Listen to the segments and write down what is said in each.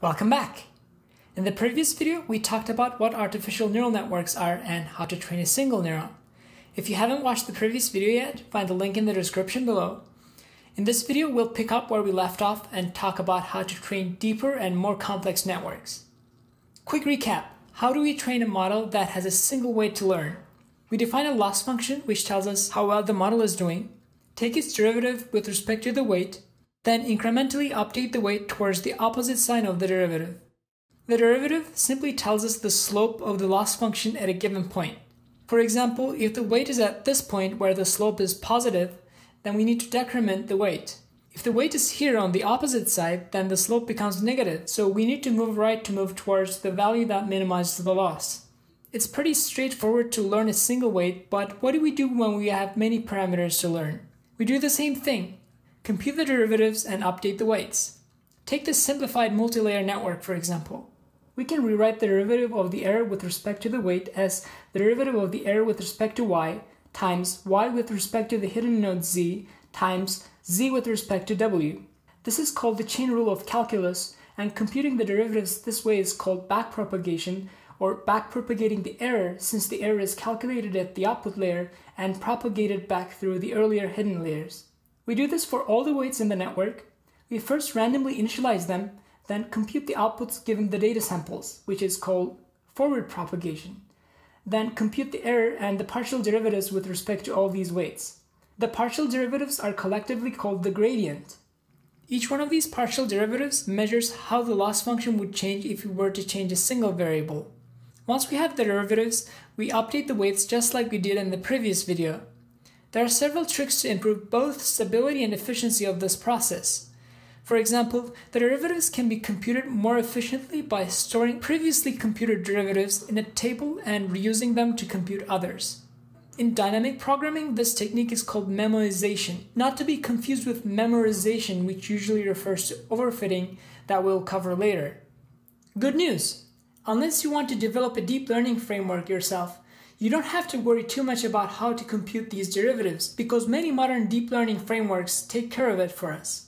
Welcome back! In the previous video, we talked about what artificial neural networks are and how to train a single neuron. If you haven't watched the previous video yet, find the link in the description below. In this video, we'll pick up where we left off and talk about how to train deeper and more complex networks. Quick recap. How do we train a model that has a single way to learn? We define a loss function which tells us how well the model is doing, take its derivative with respect to the weight, then incrementally update the weight towards the opposite sign of the derivative. The derivative simply tells us the slope of the loss function at a given point. For example, if the weight is at this point where the slope is positive, then we need to decrement the weight. If the weight is here on the opposite side, then the slope becomes negative, so we need to move right to move towards the value that minimizes the loss. It's pretty straightforward to learn a single weight, but what do we do when we have many parameters to learn? We do the same thing. Compute the derivatives and update the weights. Take this simplified multilayer network, for example. We can rewrite the derivative of the error with respect to the weight as the derivative of the error with respect to y times y with respect to the hidden node z times z with respect to w. This is called the chain rule of calculus, and computing the derivatives this way is called backpropagation, or backpropagating the error, since the error is calculated at the output layer and propagated back through the earlier hidden layers. We do this for all the weights in the network. We first randomly initialize them, then compute the outputs given the data samples, which is called forward propagation. Then compute the error and the partial derivatives with respect to all these weights. The partial derivatives are collectively called the gradient. Each one of these partial derivatives measures how the loss function would change if we were to change a single variable. Once we have the derivatives, we update the weights just like we did in the previous video. There are several tricks to improve both stability and efficiency of this process. For example, the derivatives can be computed more efficiently by storing previously computed derivatives in a table and reusing them to compute others. In dynamic programming, this technique is called memoization, not to be confused with memorization, which usually refers to overfitting that we'll cover later. Good news! Unless you want to develop a deep learning framework yourself, you don't have to worry too much about how to compute these derivatives because many modern deep learning frameworks take care of it for us.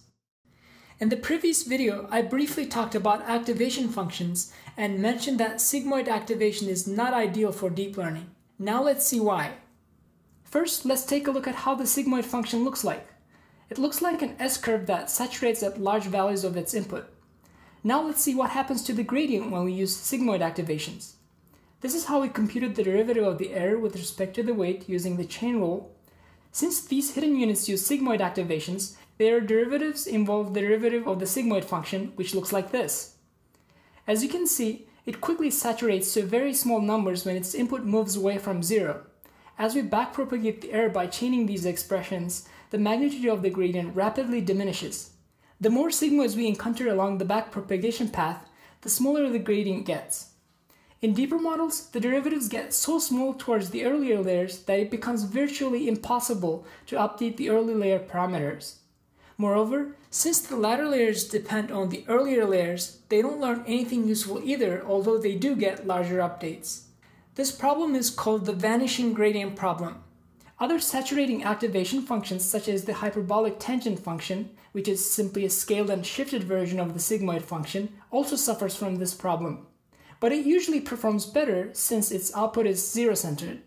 In the previous video, I briefly talked about activation functions and mentioned that sigmoid activation is not ideal for deep learning. Now let's see why. First, let's take a look at how the sigmoid function looks like. It looks like an S-curve that saturates at large values of its input. Now let's see what happens to the gradient when we use sigmoid activations. This is how we computed the derivative of the error with respect to the weight using the chain rule. Since these hidden units use sigmoid activations, their derivatives involve the derivative of the sigmoid function, which looks like this. As you can see, it quickly saturates to very small numbers when its input moves away from 0. As we backpropagate the error by chaining these expressions, the magnitude of the gradient rapidly diminishes. The more sigmoids we encounter along the backpropagation path, the smaller the gradient gets. In deeper models, the derivatives get so small towards the earlier layers that it becomes virtually impossible to update the early layer parameters. Moreover, since the latter layers depend on the earlier layers, they don't learn anything useful either, although they do get larger updates. This problem is called the vanishing gradient problem. Other saturating activation functions, such as the hyperbolic tangent function, which is simply a scaled and shifted version of the sigmoid function, also suffers from this problem. But it usually performs better since its output is zero-centered.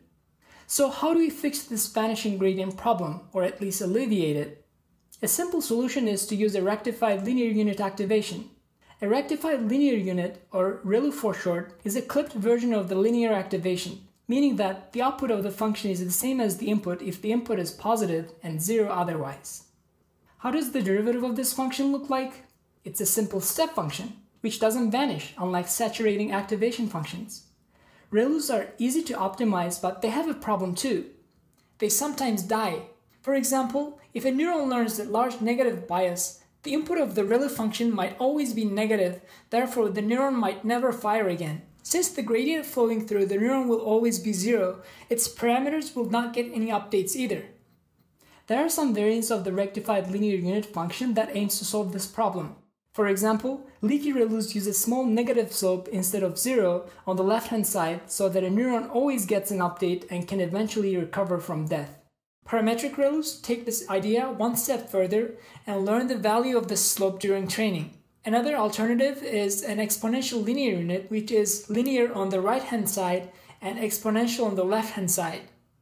So how do we fix this vanishing gradient problem, or at least alleviate it? A simple solution is to use a rectified linear unit activation. A rectified linear unit, or ReLU for short, is a clipped version of the linear activation, meaning that the output of the function is the same as the input if the input is positive and 0 otherwise. How does the derivative of this function look like? It's a simple step function, which doesn't vanish, unlike saturating activation functions. ReLUs are easy to optimize, but they have a problem too. They sometimes die. For example, if a neuron learns a large negative bias, the input of the ReLU function might always be negative, therefore the neuron might never fire again. Since the gradient flowing through the neuron will always be 0, its parameters will not get any updates either. There are some variants of the rectified linear unit function that aims to solve this problem. For example, leaky ReLUs use a small negative slope instead of 0 on the left-hand side so that a neuron always gets an update and can eventually recover from death. Parametric ReLUs take this idea one step further and learn the value of the slope during training. Another alternative is an exponential linear unit, which is linear on the right-hand side and exponential on the left-hand side.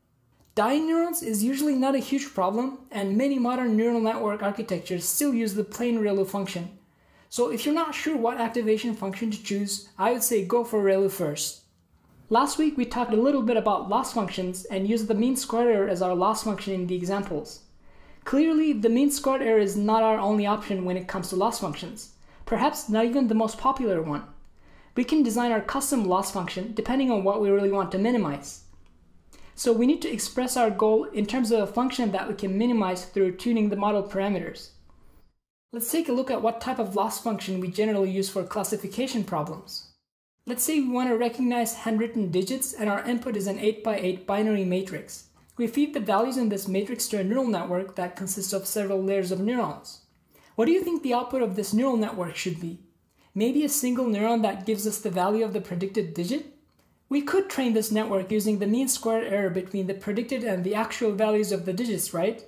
Dying neurons is usually not a huge problem, and many modern neural network architectures still use the plain ReLU function. So if you're not sure what activation function to choose, I would say go for ReLU first. Last week we talked a little bit about loss functions and used the mean squared error as our loss function in the examples. Clearly, the mean squared error is not our only option when it comes to loss functions, perhaps not even the most popular one. We can design our custom loss function depending on what we really want to minimize. So we need to express our goal in terms of a function that we can minimize through tuning the model parameters. Let's take a look at what type of loss function we generally use for classification problems. Let's say we want to recognize handwritten digits and our input is an 8x8 binary matrix. We feed the values in this matrix to a neural network that consists of several layers of neurons. What do you think the output of this neural network should be? Maybe a single neuron that gives us the value of the predicted digit? We could train this network using the mean squared error between the predicted and the actual values of the digits, right?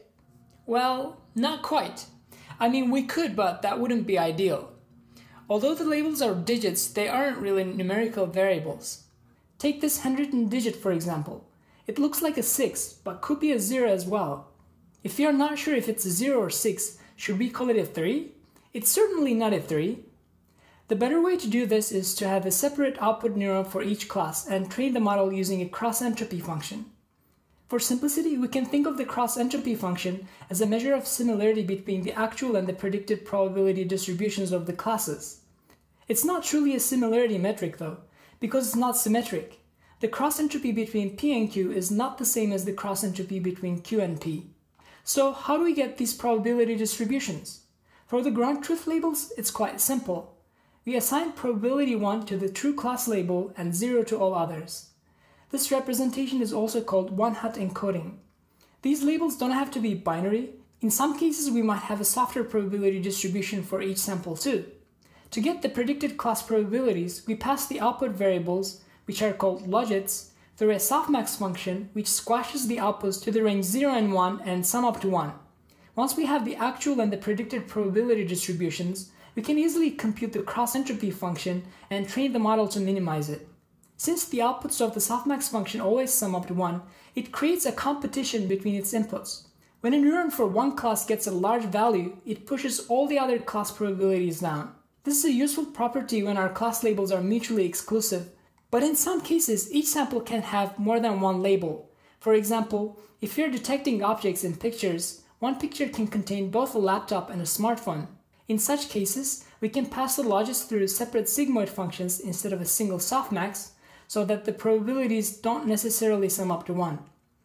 Well, not quite. I mean, we could, but that wouldn't be ideal. Although the labels are digits, they aren't really numerical variables. Take this handwritten digit for example. It looks like a 6, but could be a 0 as well. If you're not sure if it's a 0 or 6, should we call it a 3? It's certainly not a 3. The better way to do this is to have a separate output neuron for each class and train the model using a cross-entropy function. For simplicity, we can think of the cross-entropy function as a measure of similarity between the actual and the predicted probability distributions of the classes. It's not truly a similarity metric though, because it's not symmetric. The cross-entropy between P and Q is not the same as the cross-entropy between Q and P. So how do we get these probability distributions? For the ground truth labels, it's quite simple. We assign probability 1 to the true class label and 0 to all others. This representation is also called one-hot encoding. These labels don't have to be binary. In some cases, we might have a softer probability distribution for each sample too. To get the predicted class probabilities, we pass the output variables, which are called logits, through a softmax function which squashes the outputs to the range 0 and 1 and sum up to 1. Once we have the actual and the predicted probability distributions, we can easily compute the cross-entropy function and train the model to minimize it. Since the outputs of the softmax function always sum up to 1, it creates a competition between its inputs. When a neuron for one class gets a large value, it pushes all the other class probabilities down. This is a useful property when our class labels are mutually exclusive, but in some cases, each sample can have more than one label. For example, if you're detecting objects in pictures, one picture can contain both a laptop and a smartphone. In such cases, we can pass the logits through separate sigmoid functions instead of a single softmax, so that the probabilities don't necessarily sum up to 1.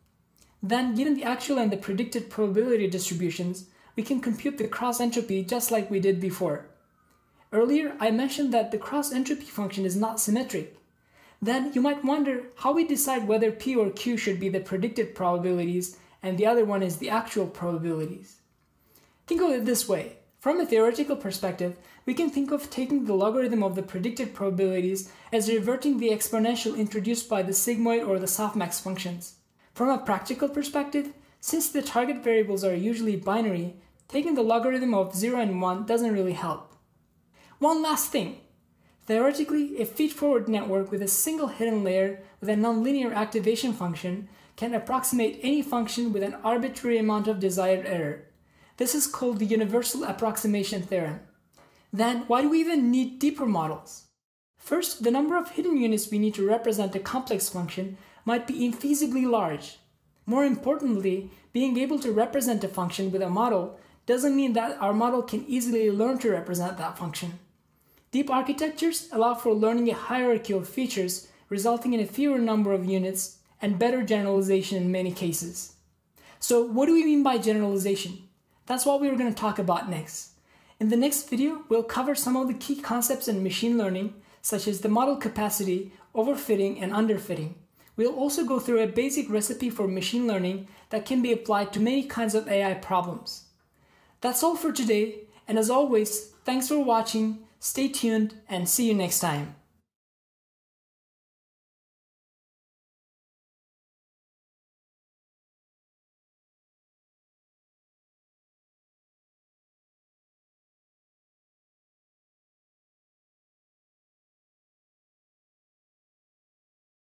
Then, given the actual and the predicted probability distributions, we can compute the cross-entropy just like we did before. Earlier, I mentioned that the cross-entropy function is not symmetric. Then, you might wonder how we decide whether P or Q should be the predicted probabilities and the other one is the actual probabilities. Think of it this way. From a theoretical perspective, we can think of taking the logarithm of the predicted probabilities as reverting the exponential introduced by the sigmoid or the softmax functions. From a practical perspective, since the target variables are usually binary, taking the logarithm of 0 and 1 doesn't really help. One last thing. Theoretically, a feed-forward network with a single hidden layer with a nonlinear activation function can approximate any function with an arbitrary amount of desired error. This is called the universal approximation theorem. Then, why do we even need deeper models? First, the number of hidden units we need to represent a complex function might be infeasibly large. More importantly, being able to represent a function with a model doesn't mean that our model can easily learn to represent that function. Deep architectures allow for learning a hierarchy of features, resulting in a fewer number of units and better generalization in many cases. So, what do we mean by generalization? That's what we're going to talk about next. In the next video, we'll cover some of the key concepts in machine learning, such as the model capacity, overfitting, and underfitting. We'll also go through a basic recipe for machine learning that can be applied to many kinds of AI problems. That's all for today, and as always, thanks for watching, stay tuned, and see you next time.